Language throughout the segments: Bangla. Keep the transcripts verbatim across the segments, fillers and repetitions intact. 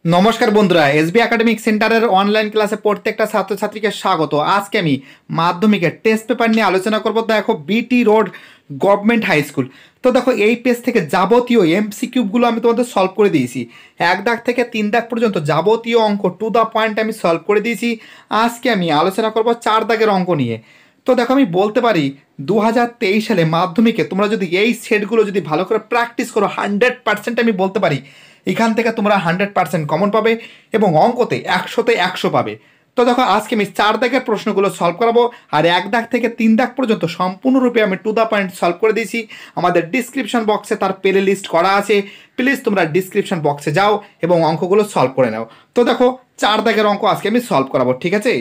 নমস্কার বন্ধুরা, এসবি একাডেমিক সেন্টারের অনলাইন ক্লাসে প্রত্যেকটা ছাত্রছাত্রীকে স্বাগত। আজকে আমি মাধ্যমিকের টেস্ট পেপার নিয়ে আলোচনা করব। দেখো BT road government high school. তো দেখো এই পেজ থেকে যাবতীয় এমসিকিউবগুলো আমি তোমাদের সলভ করে দিয়েছি। এক দাগ থেকে তিন দাগ পর্যন্ত যাবতীয় অঙ্ক টু দ্য পয়েন্ট আমি সলভ করে দিয়েছি। আজকে আমি আলোচনা করব চার দাগের অঙ্ক নিয়ে। তো দেখো আমি বলতে পারি দু হাজার তেইশ সালে মাধ্যমিকে তোমরা যদি এই সেটগুলো যদি ভালো করে প্র্যাকটিস করো, হান্ড্রেড পার্সেন্ট আমি বলতে পারি এখান থেকে তোমরা হান্ড্রেড পার্সেন্ট কমন পাবে এবং অঙ্কতে একশোতে একশো পাবে। তো দেখো আজকে আমি চার দাগের প্রশ্নগুলো সলভ করাবো, আর এক দাগ থেকে তিন দাগ পর্যন্ত সম্পূর্ণরূপে আমি টু দ্য পয়েন্ট সলভ করে দিয়েছি। আমাদের ডিসক্রিপশন বক্সে তার প্লে লিস্ট করা আছে, প্লিজ তোমরা ডিসক্রিপশন বক্সে যাও এবং অঙ্কগুলো সলভ করে নাও। তো দেখো চার দাগের অঙ্ক আজকে আমি সলভ করাবো, ঠিক আছে?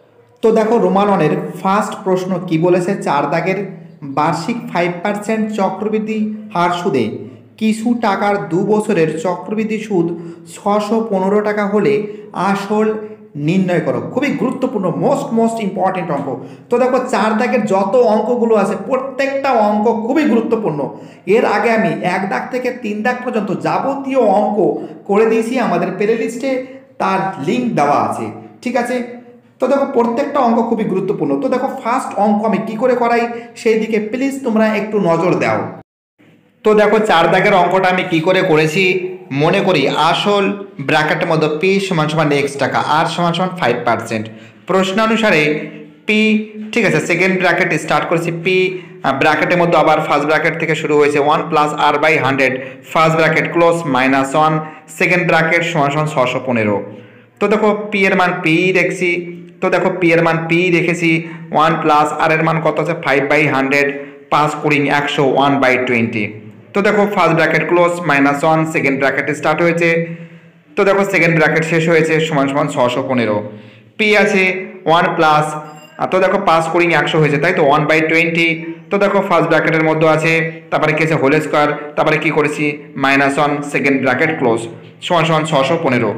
তো দেখো রোমান ওয়ানের ফার্স্ট প্রশ্ন কি বলেছে, চার দাগের বার্ষিক ফাইভ পার্সেন্ট চক্রবৃদ্ধি হার সুদে কিছু টাকার দু বছরের চক্রবৃদ্ধি সুদ ছশো পনেরো টাকা হলে আসল নির্ণয় করো। খুবই গুরুত্বপূর্ণ, মোস্ট মোস্ট ইম্পর্টেন্ট অঙ্ক। তো দেখো চার দাগের যত অঙ্কগুলো আছে প্রত্যেকটা অঙ্ক খুবই গুরুত্বপূর্ণ। এর আগে আমি এক দাগ থেকে তিন দাগ পর্যন্ত যাবতীয় অঙ্ক করে দিয়েছি, আমাদের প্লে লিস্টে তার লিঙ্ক দেওয়া আছে, ঠিক আছে? তো দেখো প্রত্যেকটা অঙ্ক খুবই গুরুত্বপূর্ণ। তো দেখো ফার্স্ট অঙ্ক আমি কি করে করাই সেই দিকে প্লিজ তোমরা একটু নজর দাও। তো দেখো চার দাগের অঙ্কটা আমি কি করে করেছি, মনে করি আসল ব্র্যাকেটের মধ্যে পি সমান সমান এক্স টাকা, আর সমান সমান ফাইভ পার্সেন্ট। প্রশ্ন অনুসারে পি, ঠিক আছে, সেকেন্ড ব্র্যাকেট স্টার্ট করেছি পি ব্র্যাকেটের মধ্যে, আবার ফার্স্ট ব্র্যাকেট থেকে শুরু হয়েছে one plus r by hundred, first bracket close minus one, second bracket সমান সমান ছশো পনেরো। তো দেখো পি এর মান পি রেখেছি। তো দেখো পি এর মান পি রেখেছি, ওয়ান প্লাস আর এর মান কত আছে ফাইভ বাই হান্ড্রেড, পাঁচ কুড়ি একশো, ওয়ান বাই টোয়েন্টি। তো দেখো first bracket close minus one, second bracket start হয়েছে। তো দেখো সেকেন্ড ব্র্যাকেট শেষ হয়েছে সমান সমান ছশো পনেরো। পি আছে ওয়ান প্লাস, তো দেখো পাঁচ কুড়ি একশো হয়েছে, তাই তো ওয়ান বাই টোয়েন্টি। তো দেখো ফার্স্ট ব্র্যাকেটের মধ্যে আছে, তারপরে কি আছে হোল স্কোয়ার, তারপরে কি করেছি minus one, second bracket close সমান সমান ছশো পনেরো।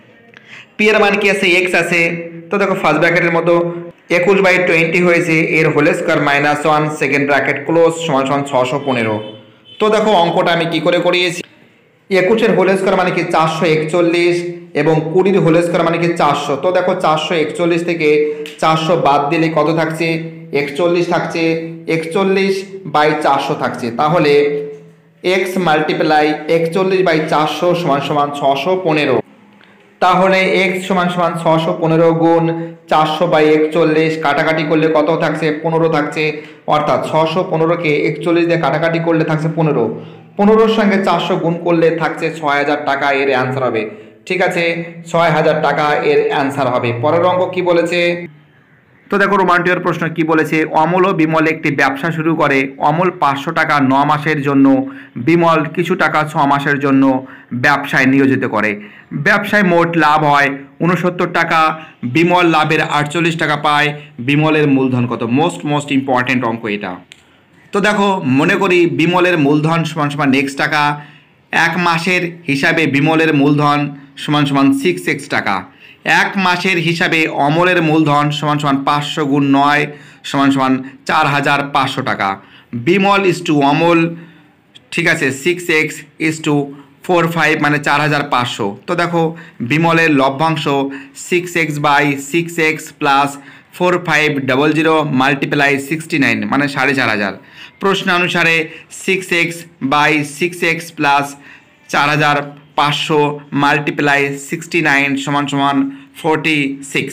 পি এর মান কি আছে এক্স আছে। তো দেখো ফার্স্ট ব্র্যাকেটের মধ্যে একুশ বাই টোয়েন্টি হয়েছে, এর whole square minus one, second bracket close সমান সমান ছশো পনেরো। তো দেখো অঙ্কটা আমি কি করে করিয়েছি, একুশের হোল স্কোয়ার মানে কি চারশো একচল্লিশ এবং কুড়ির হোল স্কোয়ার মানে কি চারশো। তো দেখো চারশো একচল্লিশ থেকে চারশো বাদ দিলে কত থাকছে, একচল্লিশ থাকছে, একচল্লিশ বাই চারশো থাকছে। তাহলে এক্স মাল্টিপ্লাই একচল্লিশ বাই চারশো সমান সমান ছশো পনেরো। তাহলে এক্স সমান সমান ছশো পনেরো গুণ চারশো বাই একচল্লিশ, কাটাকাটি করলে কত থাকছে পনেরো থাকছে, অর্থাৎ ছশো পনেরোকে একচল্লিশ দিয়ে কাটাকাটি করলে থাকছে পনেরো, পনেরোর সঙ্গে চারশো গুণ করলে থাকছে ছয় হাজার টাকা, এর অ্যান্সার হবে, ঠিক আছে, ছয় হাজার টাকা এর অ্যান্সার হবে। পরের অঙ্ক কি বলেছে, তো দেখো রোমান্টিকের প্রশ্ন কি বলেছে, অমল ও বিমল একটি ব্যবসা শুরু করে। অমল পাঁচশো টাকা ন মাসের জন্য, বিমল কিছু টাকা ছ মাসের জন্য ব্যবসায় নিয়োজিত করে। ব্যবসায় মোট লাভ হয় উনসত্তর টাকা, বিমল লাভের আটচল্লিশ টাকা পায়। বিমলের মূলধন কত? মোস্ট মোস্ট ইম্পর্টেন্ট অঙ্ক এটা। তো দেখো মনে করি বিমলের মূলধন সমান সমান এক্স টাকা, এক মাসের হিসাবে বিমলের মূলধন সমান সমান সিক্স এক্স টাকা। এক মাসের হিসাবে অমলের মূলধন সমান সমান পাঁচশো গুণ নয় সমান সমান চার হাজার পাঁচশো টাকা। বিমল ইস টু অমল, ঠিক আছে, six x is to four five মানে চার হাজার পাঁচশো। তো দেখো বিমলের লভ্যাংশ six x by six x plus four five double zero multiply sixty nine মানে সাড়ে চার হাজার। প্রশ্ন অনুসারে six x by six x plus চার হাজার পাঁচশো মাল্টিপ্লাই সিক্সটি নাইন সমান সমান ফোরটি সিক্স।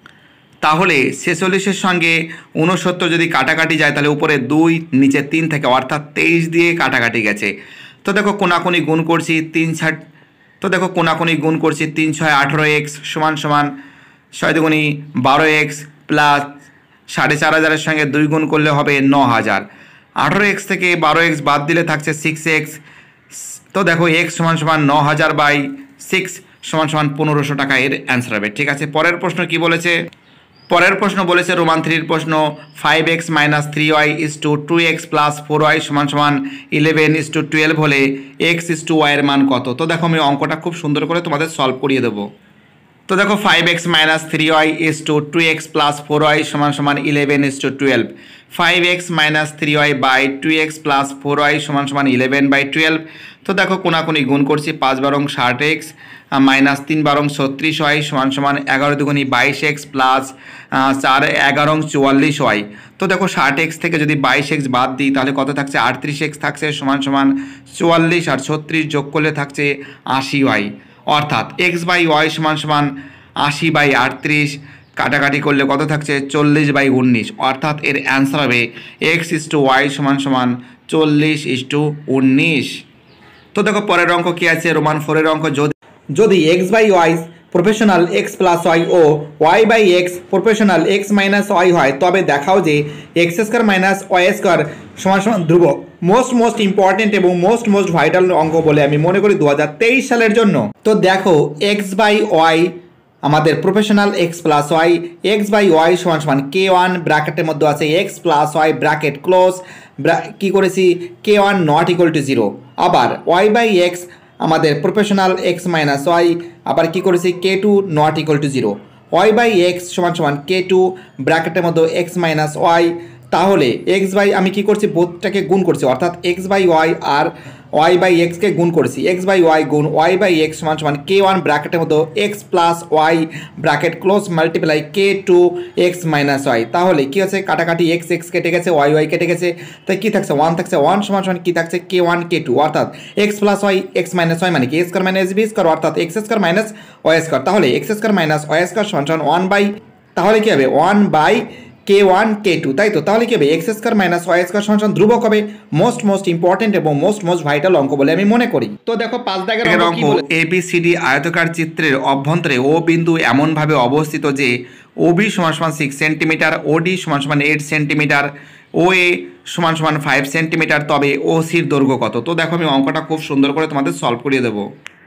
তাহলে ছেচল্লিশের সঙ্গে উনসত্তর যদি কাটাকাটি যায় তাহলে উপরে দুই নিচে তিন থেকে, অর্থাৎ তেইশ দিয়ে কাটাকাটি গেছে। তো দেখো কোনাকুনি গুণ করছি তিন ষাট, তো দেখো কোনাকুনি গুণ করছি তিন ছয় আঠেরো এক্স সমান সমান ছয় দুগুণি বারো এক্স প্লাস সাড়ে চার হাজারের সঙ্গে দুই গুণ করলে হবে ন হাজার। আঠেরো এক্স থেকে বারো এক্স বাদ দিলে থাকছে সিক্স এক্স। তো দেখো এক্স সমান সমান ন হাজার বাই সিক্স সমান সমান পনেরোশো টাকা, এর অ্যান্সার হবে, ঠিক আছে। পরের প্রশ্ন কি বলেছে, পরের প্রশ্ন বলেছে রোমান থ্রির প্রশ্ন, five x minus three y is to two x plus four y সমান সমান ইলেভেন ইস টু টুয়েলভ হলে এক্স ইস টু ওয়াইয়ের মান কত? তো দেখো আমি অঙ্কটা খুব সুন্দর করে তোমাদের সলভ করিয়ে দেবো। তো দেখো five x minus three y is to two x plus four y সমান সমান eleven is to twelve. Five x minus three y by two x plus four y সমান সমান ইলেভেন বাই টুয়েলভ। তো দেখো কোনাকুনি গুণ করছি, পাঁচ বারং ষাট এক্স মাইনাস তিন বারং ছত্রিশ ওয়াই সমান সমান এগারো দুগুণি বাইশ এক্স প্লাস চার এগারো চুয়াল্লিশ ওয়াই। তো দেখো ষাট এক্স থেকে যদি বাইশ এক্স বাদ দিই তাহলে কত থাকছে, আটত্রিশ এক্স থাকছে সমান সমান চুয়াল্লিশ, আর ছত্রিশ যোগ করলে থাকছে আশি ওয়াই। অর্থাৎ এক্স বাই ওয়াই সমান সমান আশি বাই আটত্রিশ, কাটাকাটি করলে কত থাকছে, চল্লিশ বাই উনিশ। অর্থাৎ এর অ্যান্সার হবে এক্স ইস টু ওয়াই সমান সমান চল্লিশ ইস টু উনিশ। তো দেখো পরের অঙ্ক কী আছে, রোমান ফোরের অঙ্ক। যদি যদি x by y professional x plus y ও y by x professional x minus y হয় তবে দেখাও যে x square minus y square সমান সমান ধ্রুবক। মোস্ট মোস্ট ইম্পর্টেন্ট এবং মোস্ট মোস্ট ভাইটাল অঙ্ক বলে আমি মনে করি দু হাজার তেইশ সালের জন্য। তো দেখো এক্স বাই ওয়াই আমাদের professional x plus y, x by y সমান সমান কে ওয়ান ব্র্যাকেটের মধ্যে আছে x plus y bracket close, কী করেছি k one not equal to zero. আবার ওয়াই বাই এক্স আমাদের প্রফেশনাল এক্স মাইনাস ওয়াই, আবার কী করেছি k two not equal to zero. Y by x সমান সমান কে টু ব্র্যাকেটের মধ্যে এক্স মাইনাস ওয়াই। তাহলে এক্স বাই আমি কী করছি, বোধটাকে গুণ করছি, অর্থাৎ এক্স বাই ওয়াই আর ওয়াই বাই এক্সকে গুণ করেছি। এক্স বাই ওয়াই গুণ ওয়াই বাই এক্স সমান সমান কে ওয়ান ব্র্যাকেটের মধ্যে x plus y bracket close multiply k two x minus y. তাহলে কী হচ্ছে, কাটাকাটি এক্স এক্স কেটে গেছে, ওয়াই ওয়াই কেটে গেছে, তাই কী থাকছে, ওয়ান থাকছে। ওয়ান সমান সমান কী থাকছে, কে ওয়ান কে টু, অর্থাৎ x plus y x minus y মানে কি a square minus b square, অর্থাৎ x square minus y square. তাহলে x square minus y square সমান সমান ওয়ান বাই, তাহলে কী হবে one by k one k two, তাই তো। তাহলে কি হবে x square minus y square সমান ধ্রুবক হবে। মোস্ট মোস্ট ইম্পর্টেন্ট এবং মোস্ট মোস্ট ভাইটাল অঙ্ক বলে আমি মনে করি। তো দেখো পাঁচ দাগের অঙ্ক, এ বি সি ডি আয়তকার চিত্রের অভ্যন্তরে ও বিন্দু এমনভাবে অবস্থিত যে ও বি সমান সমান সিক্স সেন্টিমিটার, ও ডি সমান সমান এইট সেন্টিমিটার, ও এ সমান সমান ফাইভ সেন্টিমিটার, তবে ও সির দৈর্ঘ্য কত। তো দেখো আমি অঙ্কটা খুব সুন্দর করে তোমাদের সলভ করিয়ে দেবো।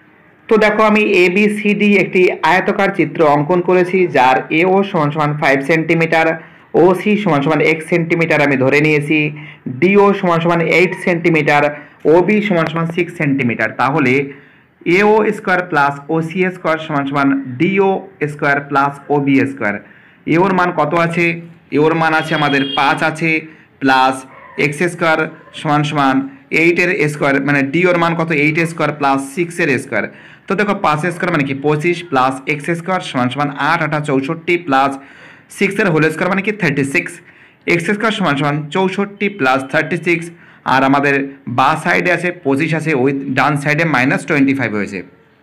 তো দেখো আমি এ বি সি ডি একটি আয়তকার চিত্র অঙ্কন করেছি যার এ ও সমান সমান ফাইভ সেন্টিমিটার, ও সি সমান সমান এক্স সেন্টিমিটার আমি ধরে নিয়েছি, ডিও সমান সমান এইট সেন্টিমিটার, ও বি সমান সমান সিক্স সেন্টিমিটার। তাহলে A O square plus O C square সমান সমান DO square plus O B square. A ওর মান কত আছে, এ ওর মান আছে আমাদের পাঁচ আছে, প্লাস এক্স স্কোয়ার সমান সমান এইটের স্কোয়ার মানে ডি ওর মান কত, এইট স্কোয়ার প্লাস সিক্সের স্কোয়ার। তো দেখো পাঁচ স্কোয়ার মানে কি পঁচিশ, প্লাস এক্স স্কোয়ার সমান সমান আট আটা চৌষট্টি, প্লাস সিক্সের হোল স্কোয়ার মানে কি থার্টি সিক্স, এক্স স্কোয়ার সমান সমান চৌষট্টি প্লাস থার্টি সিক্স, আর আমাদের বা সাইডে আছে পঁচিশ আছে, ওই ডান সাইডে মাইনাস টোয়েন্টি ফাইভ হয়েছে।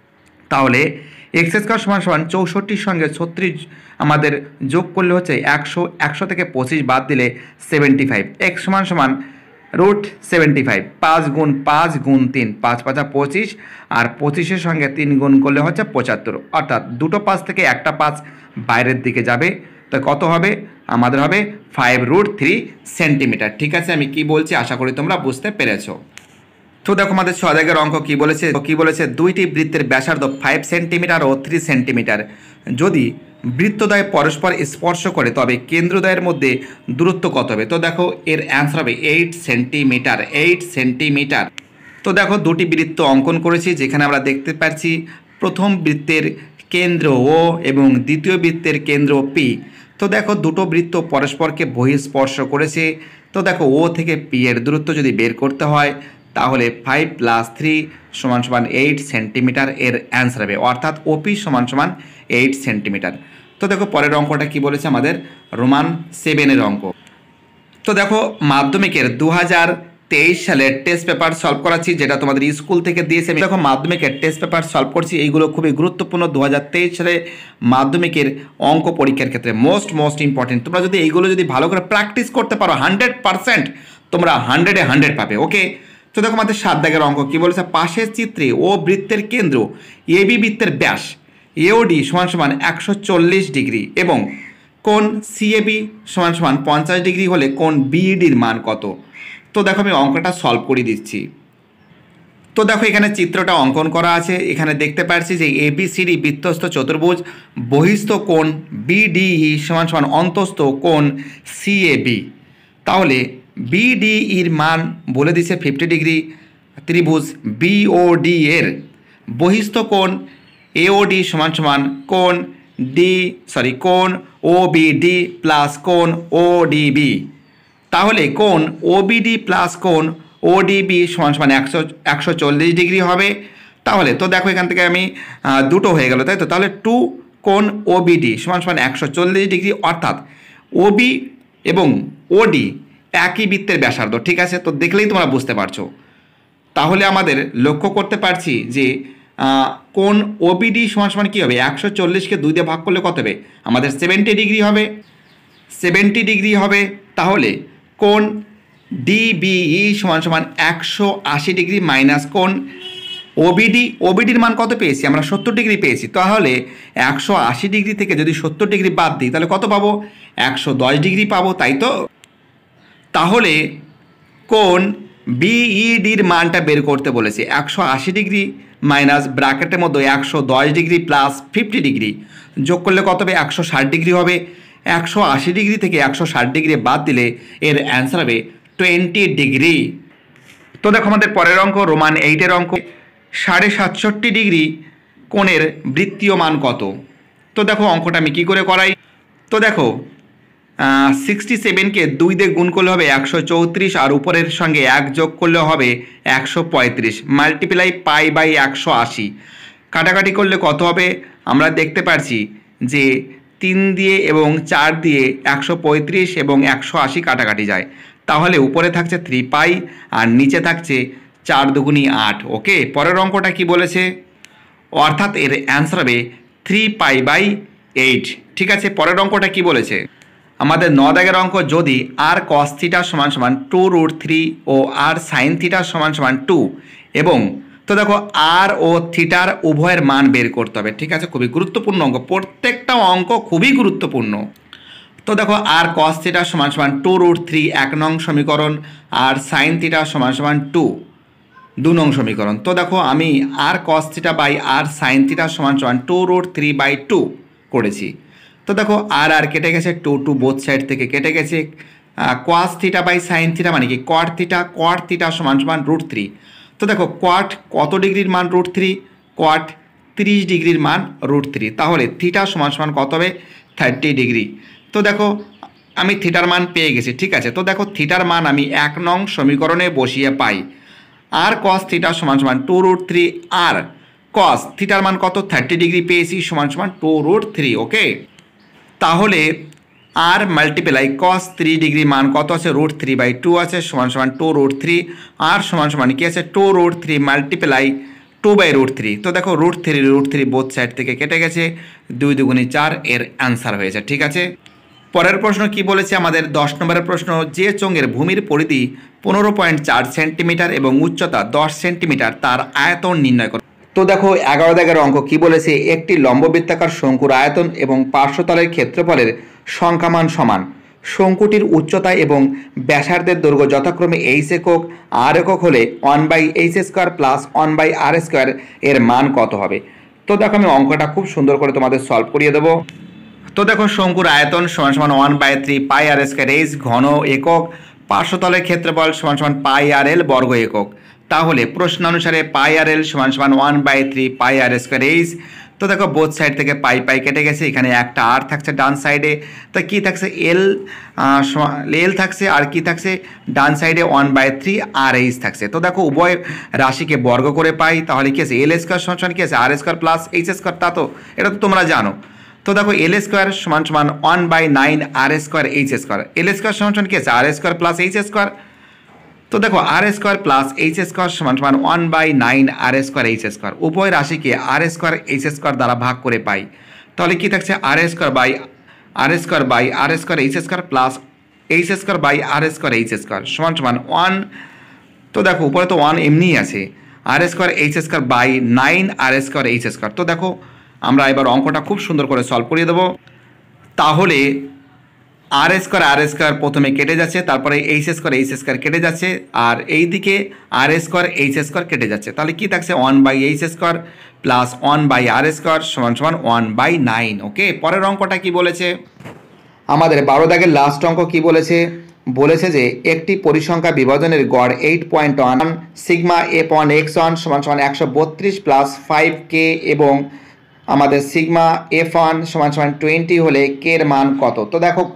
তাহলে এক্স স্কোয়ার সমান সমান চৌষট্টির সঙ্গে ছত্রিশ আমাদের যোগ করলে হচ্ছে একশো, একশো থেকে পঁচিশ বাদ দিলে সেভেন্টি ফাইভ, এক্স সমান সমান রুট সেভেন্টি ফাইভ, পাঁচ গুণ পাঁচ গুণ তিন, পাঁচ পাঁচা পঁচিশ, আর পঁচিশের সঙ্গে তিন গুণ করলে হচ্ছে পঁচাত্তর, অর্থাৎ দুটো পাঁচ থেকে একটা পাঁচ বাইরের দিকে যাবে। তো কত হবে, আমাদের হবে ফাইভ রুট থ্রি সেন্টিমিটার। ঠিক আছে, আমি কি বলছি আশা করি তোমরা বুঝতে পেরেছো। তো দেখো আমাদের ছয় দাগের অঙ্ক কি বলেছে, কি বলেছে দুইটি বৃত্তের ব্যাসার্ধ ফাইভ সেন্টিমিটার ও থ্রি সেন্টিমিটার যদি বৃত্তদ্বয় পরস্পর স্পর্শ করে তবে কেন্দ্রদ্বয়ের মধ্যে দূরত্ব কত হবে। তো দেখো এর অ্যান্সার হবে এইট সেন্টিমিটার, এইট সেন্টিমিটার। তো দেখো দুটি বৃত্ত অঙ্কন করেছি যেখানে আমরা দেখতে পাচ্ছি প্রথম বৃত্তের কেন্দ্র ও এবং দ্বিতীয় বৃত্তের কেন্দ্র পি। তো দেখো দুটো বৃত্ত পরস্পরকে বহিঃস্পর্শ করেছে। তো দেখো ও থেকে পি এর দূরত্ব যদি বের করতে হয় তাহলে ফাইভ প্লাস থ্রি সমান সমান এইট সেন্টিমিটার এর অ্যান্সার হবে, অর্থাৎ ওপি সমান সমান এইট সেন্টিমিটার। তো দেখো পরের অঙ্কটা কি বলেছে আমাদের রোমান সেভেনের অঙ্ক। তো দেখো মাধ্যমিকের দু হাজার তেইশ সালের টেস্ট পেপার সলভ করাচ্ছি যেটা তোমাদের স্কুল থেকে দিয়েছে। দেখো মাধ্যমিকের টেস্ট পেপার সলভ করছি, এইগুলো খুবই গুরুত্বপূর্ণ দু হাজার তেইশ সালে মাধ্যমিকের অঙ্ক পরীক্ষার ক্ষেত্রে মোস্ট মোস্ট ইম্পর্টেন্ট। তোমরা যদি এইগুলো যদি ভালো করে প্র্যাকটিস করতে পারো হান্ড্রেড পারসেন্ট তোমরা হান্ড্রেডে হান্ড্রেড পাবে। ওকে, তো দেখো আমাদের সাত দাগের অঙ্ক কি বলেছে, পাশের চিত্রে ও বৃত্তের কেন্দ্র এ বি বৃত্তের ব্যাস এওডি সমান সমান একশো চল্লিশ ডিগ্রি এবং কোণ সিএবি সমান সমান পঞ্চাশ ডিগ্রি হলে কোণ বিইডির মান কত। তো দেখো আমি অঙ্কটা সলভ করে দিচ্ছি। তো দেখো এখানে চিত্রটা অঙ্কন করা আছে, এখানে দেখতে পাচ্ছি যে এ বি সি ডি বৃত্তস্থ চতুর্ভুজ, বহিস্থ কোণ বিডিই সমান সমান অন্তস্থ কোণ সিএবি। তাহলে বিডিইর মান বলে দিছে ফিফটি ডিগ্রি, ত্রিভুজ বিওডি এর বহিস্থ কোণ এওডি সমান সমান কোণ ডি সরি কোণ ওবিডি প্লাস কোণ ওডিবি। তাহলে কোণ ওবিডি প্লাস কোণ ওডিবি সমান সমান একশো একশো চল্লিশ ডিগ্রি হবে। তাহলে তো দেখো এখান থেকে আমি দুটো হয়ে গেল, তাই তো। তাহলে টু কোণ ওবিডি সমান সমান একশো চল্লিশ ডিগ্রি, অর্থাৎ ওবি এবং ওডি একই বৃত্তের ব্যাসার্ধ, ঠিক আছে। তো দেখলেই তোমরা বুঝতে পারছো। তাহলে আমাদের লক্ষ্য করতে পারছি যে কোণ ওবিডি সমান সমান কী হবে, একশো চল্লিশকে দুই দিয়ে ভাগ করলে কত হবে, আমাদের সেভেন্টি ডিগ্রি হবে, সেভেন্টি ডিগ্রি হবে। তাহলে কোণ ডিবিই সমান সমান একশো আশি ডিগ্রি মাইনাস কোণ ওবিডি, ওবিডির মান কত পেয়েছি আমরা, সত্তর ডিগ্রি পেয়েছি। তাহলে একশো আশি ডিগ্রি থেকে যদি সত্তর ডিগ্রি বাদ দিই তাহলে কত পাবো, একশো দশ ডিগ্রি পাবো, তাই তো। তাহলে কোণ বিইডির মানটা বের করতে বলেছে, একশো আশি ডিগ্রি মাইনাস ব্র্যাকেটের মধ্যে একশো দশ ডিগ্রি প্লাস ফিফটি ডিগ্রি যোগ করলে কত হবে, একশো ষাট ডিগ্রি হবে। একশো আশি ডিগ্রি থেকে একশো ষাট ডিগ্রি বাদ দিলে এর অ্যান্সার হবে টোয়েন্টি ডিগ্রি। তো দেখো আমাদের পরের অঙ্ক রোমান এইটের অঙ্ক, সাড়ে সাতষট্টি ডিগ্রি কোণের বৃত্তীয় মান কত। তো দেখো অঙ্কটা আমি কী করে করাই, তো দেখো সিক্সটি সেভেনকে দুই দিয়ে গুণ করলে হবে একশো চৌত্রিশ, আর উপরের সঙ্গে এক যোগ করলে হবে একশো পঁয়ত্রিশ, মাল্টিপ্লাই পাই বাই একশো আশি, কাটাকাটি করলে কত হবে, আমরা দেখতে পাচ্ছি যে তিন দিয়ে এবং চার দিয়ে একশো পঁয়ত্রিশ এবং একশো আশি কাটাকাটি যায়। তাহলে উপরে থাকছে থ্রি পাই আর নিচে থাকছে চার দুগুণি আট। ওকে, পরের অঙ্কটা কি বলেছে, অর্থাৎ এর অ্যান্সার হবে থ্রি পাই বাই এইট। ঠিক আছে, পরের অঙ্কটা কি বলেছে, আমাদের ন দাগের অঙ্ক, যদি আর কস থিটা সমান সমান টু রুট থ্রি ও আর সাইন থিটা সমান সমান টু, এবং তো দেখো আর ও থিটার উভয়ের মান বের করতে হবে। ঠিক আছে, খুবই গুরুত্বপূর্ণ অঙ্ক, প্রত্যেকটা অঙ্ক খুবই গুরুত্বপূর্ণ। তো দেখো আর কস থিটা সমান সমান টু রুট থ্রি এক নং সমীকরণ, আর সাইন থিটা সমান সমান টু দু নং সমীকরণ। তো দেখো আমি আর কস থিটা বাই আর সাইন থিটা সমান সমান two root three by two করেছি। তো দেখো আর আর কেটে গেছে, টু টু বোথ সাইড থেকে কেটে গেছে। Cos theta by sin theta মানে কি, কট থিটা, কট থিটা সমান সমান রুট থ্রি। তো দেখো কট কত ডিগ্রির মান, রুট থ্রি, কট তিরিশ ডিগ্রির মান রুট থ্রি, তাহলে থিটা সমান সমান কত হবে, থার্টি ডিগ্রি। তো দেখো আমি থিটার মান পেয়ে গেছি। ঠিক আছে, তো দেখো থিটার মান আমি এক নং সমীকরণে বসিয়ে পাই, আর কস থিটা সমান সমান টু রুট থ্রি, আর কস থিটার মান কত, থার্টি ডিগ্রি পেয়েছি, সমান সমান টু রুট থ্রি। ওকে, তাহলে আর মাল্টিপ্লাই কস থ্রি ডিগ্রি মান কত আছে, রুট থ্রি বাই টু আছে, সমান সমান টু রুট থ্রি, আর সমান সমান কি আছে, two root three multiply two by root three. তো দেখো root three root three both side থেকে কেটে গেছে, দুই দুগুণি চার, এর অ্যান্সার হয়েছে। ঠিক আছে, পরের প্রশ্ন কি বলেছে আমাদের দশ নম্বরের প্রশ্ন, যে চোঙের ভূমির পরিধি পনেরো পয়েন্ট চার সেন্টিমিটার এবং উচ্চতা দশ সেন্টিমিটার, তার আয়তন নির্ণয় করো। তো দেখো এগারো দাগের অঙ্ক কি বলেছে, একটি লম্ববৃত্তাকার শঙ্কুর আয়তন এবং পার্শ্বতলের ক্ষেত্রফলের সংখ্যামান সমান, শঙ্কুটির উচ্চতা এবং ব্যাসার্ধের দৈর্ঘ্য যথাক্রমে এইচ একক আর একক হলে one by H square plus one by R square এর মান কত হবে। তো দেখো আমি অঙ্কটা খুব সুন্দর করে তোমাদের সলভ করিয়ে দেবো। তো দেখো শঙ্কুর আয়তন সমান সমান one by three pi R square H ঘন একক, পার্শ্বতলের ক্ষেত্রফল সমান সমান পাই আর এল বর্গ একক। তাহলে প্রশ্ন অনুসারে পাই আর এল সমান সমান one by three pi R square H. তো দেখো বোথ সাইড থেকে পাই পাই কেটে গেছে, এখানে একটা আর থাকছে ডান সাইডে, তো কি থাকছে এল এল থাকছে, আর কি থাকছে ডান সাইডে one by three R H থাকছে। তো দেখো উভয় রাশিকে বর্গ করে পাই, তাহলে কি আছে এল স্কোয়ার সমান সমান কি আছে R square plus H square, তা তো এটা তো তোমরা জানো। তো দেখো এল স্কোয়ার সমান সমান one by nine R square H square, L square সমান সমান কি আছে R square plus H square. তো দেখো R square plus H square সমান সমান one by nine R square H square, উভয় রাশিকে আর স্কোয়ার এইচ স্কোয়ার দ্বারা ভাগ করে পাই, তাহলে কি থাকছে R square by R square by R square H square plus H square by R square H square সমান সমান ওয়ান। তো দেখো উপরে তো ওয়ান এমনিই আছে, R square H square by nine R square H square. তো দেখো আমরা এবার অঙ্কটা খুব সুন্দর করে সলভ করিয়ে দেবো। তাহলে আর স্কোয়ার আর স্কোয়ার প্রথমে কেটে যাচ্ছে, তারপরে এইচ স্কোয়ার এইচ স্কোয়ার কেটে যাচ্ছে, আর এই দিকে আর স্কোয়ার এইচ স্কোয়ার কেটে যাচ্ছে, তাহলে কি থাকছে one by H square plus one by R square সমান সমান ওয়ান বাই নাইন। ওকে, পরের অঙ্কটা কি বলেছে, আমাদের বারো দাগের লাস্ট অঙ্ক কি বলেছে, বলেছে যে একটি পরিসংখ্যা বিভাজনের গড় eight point one sigma F one X one সমান সমান একশো বত্রিশ প্লাস ফাইভ কে এবং আমাদের সিগমা এফ ওয়ান সমান সমান টোয়েন্টি হলে কে এর মান কত। তো দেখো খুবই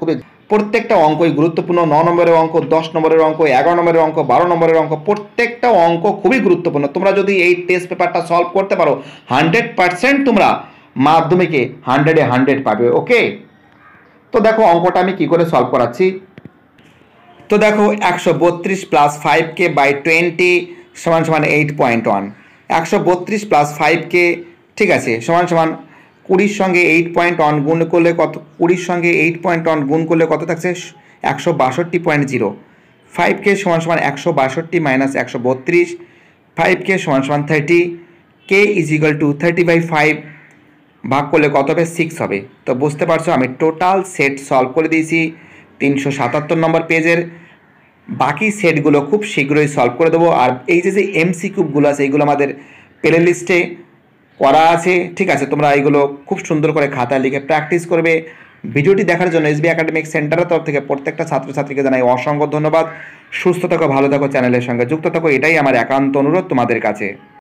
প্রত্যেকটা অঙ্কই গুরুত্বপূর্ণ। ন নম্বরের অঙ্ক, দশ নম্বরের অঙ্ক, এগারো নম্বরের অঙ্ক, বারো নম্বরের অঙ্ক, প্রত্যেকটা অঙ্ক খুবই গুরুত্বপূর্ণ। তোমরা যদি এই টেস্ট পেপারটা সলভ করতে পারো হান্ড্রেড পার্সেন্ট তোমরা মাধ্যমিকে হান্ড্রেডে হান্ড্রেড পাবে। ওকে, তো দেখো অঙ্কটা আমি কি করে সলভ করাচ্ছি। তো দেখো একশো বত্রিশ plus five K by twenty সমান সমান এইট পয়েন্ট ওয়ান। একশো বত্রিশ প্লাস ফাইভ কে ঠিক আছে সমান সমান কুড়ির সঙ্গে এইট পয়েন্ট ওয়ান গুণ করলে কত, কুড়ির সঙ্গে এইট পয়েন্ট ওয়ান গুণ করলে কত থাকছে একশো বাষট্টি পয়েন্ট জিরো। ফাইভ কে সমান সমান একশো বাষট্টি মাইনাস একশো বত্রিশ, ফাইভ কে সমান সমান thirty, K is equal to thirty by five ভাগ করলে কত হবে সিক্স হবে। তো বুঝতে পারছো আমি টোটাল সেট সলভ করে দিয়েছি তিনশো সাতাত্তর নম্বর পেজের। বাকি সেটগুলো খুব শীঘ্রই সলভ করে দেবো। আর এই যে যে এমসিকিউগুলো আছে এইগুলো আমাদের প্লে লিস্টে করা আছে, ঠিক আছে। তোমরা এইগুলো খুব সুন্দর করে খাতায় লিখে প্র্যাকটিস করবে। ভিডিওটি দেখার জন্য এসবি একাডেমিক সেন্টারের তরফ থেকে প্রত্যেকটা ছাত্রছাত্রীকে জানাই অসংখ্য ধন্যবাদ। সুস্থ থাকো, ভালো থাকো, চ্যানেলের সঙ্গে যুক্ত থাকো, এটাই আমার একান্ত অনুরোধ তোমাদের কাছে।